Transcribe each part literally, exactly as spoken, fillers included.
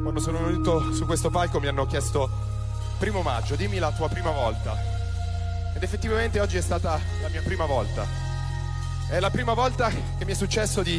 Quando sono venuto su questo palco mi hanno chiesto: primo maggio, dimmi la tua prima volta. Ed effettivamente oggi è stata la mia prima volta. È la prima volta che mi è successo di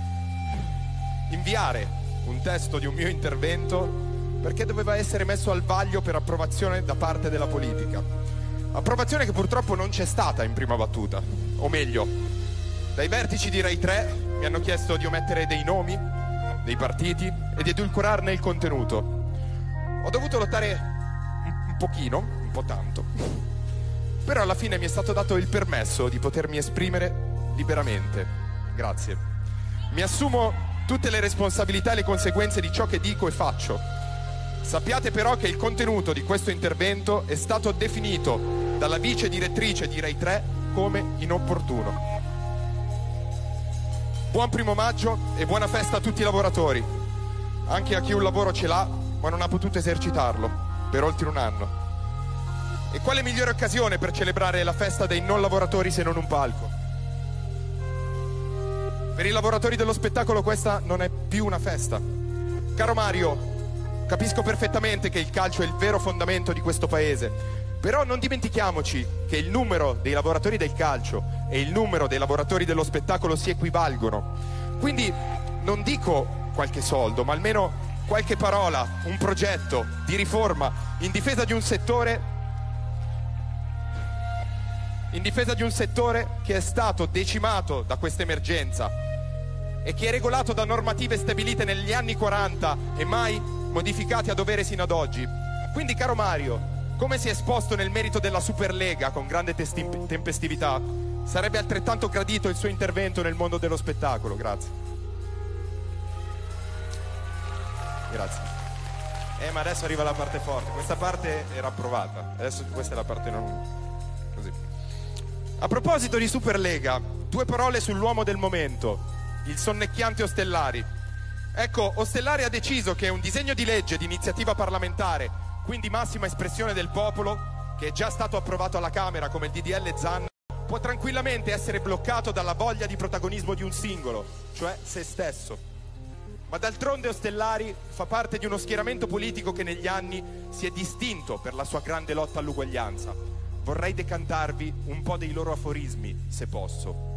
inviare un testo di un mio intervento perché doveva essere messo al vaglio per approvazione da parte della politica. Approvazione che purtroppo non c'è stata in prima battuta. O meglio, dai vertici di Rai tre mi hanno chiesto di omettere dei nomi, dei partiti e di edulcorarne il contenuto. Ho dovuto lottare un, un pochino, un po' tanto, però alla fine mi è stato dato il permesso di potermi esprimere liberamente. Grazie. Mi assumo tutte le responsabilità e le conseguenze di ciò che dico e faccio. Sappiate però che il contenuto di questo intervento è stato definito dalla vice direttrice di Rai tre come inopportuno. Buon primo maggio e buona festa a tutti i lavoratori, anche a chi un lavoro ce l'ha ma non ha potuto esercitarlo per oltre un anno. E quale migliore occasione per celebrare la festa dei non lavoratori se non un palco? Per i lavoratori dello spettacolo questa non è più una festa. Caro Mario, capisco perfettamente che il calcio è il vero fondamento di questo paese, però non dimentichiamoci che il numero dei lavoratori del calcio e il numero dei lavoratori dello spettacolo si equivalgono. Quindi non dico qualche soldo, ma almeno qualche parola, un progetto di riforma in difesa di un settore in difesa di un settore che è stato decimato da questa emergenza e che è regolato da normative stabilite negli anni quaranta e mai modificate a dovere sino ad oggi. Quindi, caro Mario, come si è esposto nel merito della Superlega con grande tempestività, sarebbe altrettanto gradito il suo intervento nel mondo dello spettacolo. Grazie. Grazie. Eh, ma adesso arriva la parte forte. Questa parte era approvata. Adesso questa è la parte non... così. A proposito di Superlega, due parole sull'uomo del momento, il sonnecchiante Ostellari. Ecco, Ostellari ha deciso che un disegno di legge di iniziativa parlamentare, quindi massima espressione del popolo, che è già stato approvato alla Camera come il D D L Zan, può tranquillamente essere bloccato dalla voglia di protagonismo di un singolo, cioè se stesso. Ma d'altronde Ostellari fa parte di uno schieramento politico che negli anni si è distinto per la sua grande lotta all'uguaglianza. Vorrei decantarvi un po' dei loro aforismi, se posso.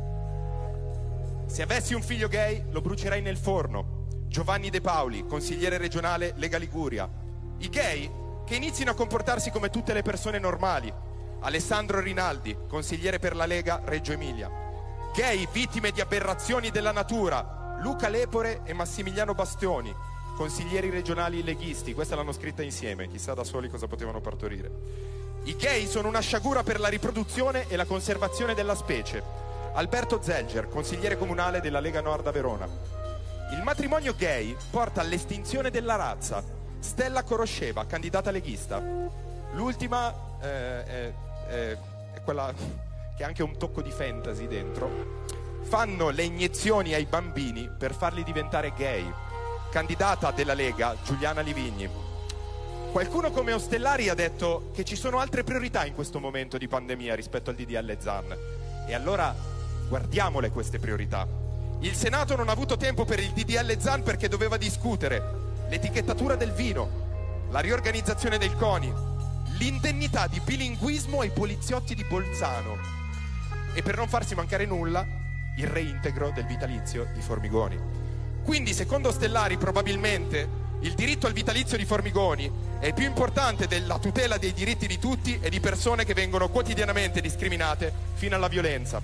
Se avessi un figlio gay, lo brucerei nel forno. Giovanni De Paoli, consigliere regionale Lega Liguria. I gay che inizino a comportarsi come tutte le persone normali. Alessandro Rinaldi, consigliere per la Lega Reggio Emilia. Gay vittime di aberrazioni della natura, Luca Lepore e Massimiliano Bastioni, consiglieri regionali leghisti. Questa l'hanno scritta insieme, chissà da soli cosa potevano partorire. I gay sono una sciagura per la riproduzione e la conservazione della specie. Alberto Zelger, consigliere comunale della Lega Nord a Verona. Il matrimonio gay porta all'estinzione della razza. Stella Corosceva, candidata leghista. L'ultima eh, è, è, è quella che ha anche un tocco di fantasy dentro. Fanno le iniezioni ai bambini per farli diventare gay. Candidata della Lega, Giuliana Livigni. Qualcuno come Ostellari ha detto che ci sono altre priorità in questo momento di pandemia rispetto al D D L Zan. E allora guardiamole queste priorità. Il Senato non ha avuto tempo per il D D L Zan perché doveva discutere l'etichettatura del vino, la riorganizzazione del CONI, l'indennità di bilinguismo ai poliziotti di Bolzano e, per non farsi mancare nulla, il reintegro del vitalizio di Formigoni. Quindi, secondo Ostellari, probabilmente il diritto al vitalizio di Formigoni è più importante della tutela dei diritti di tutti e di persone che vengono quotidianamente discriminate fino alla violenza.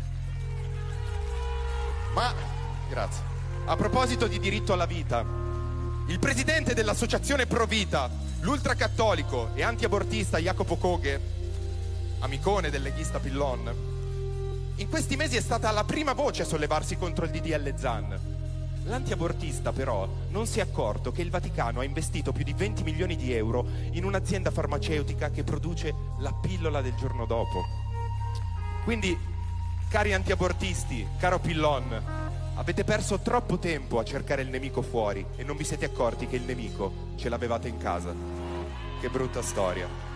Ma, grazie, a proposito di diritto alla vita, il presidente dell'associazione Pro Vita, l'ultracattolico e antiabortista Jacopo Coghe, amicone del leghista Pillon, in questi mesi è stata la prima voce a sollevarsi contro il D D L Zan. L'antiabortista però non si è accorto che il Vaticano ha investito più di venti milioni di euro in un'azienda farmaceutica che produce la pillola del giorno dopo. Quindi, cari antiabortisti, caro Pillon, avete perso troppo tempo a cercare il nemico fuori e non vi siete accorti che il nemico ce l'avevate in casa. Che brutta storia.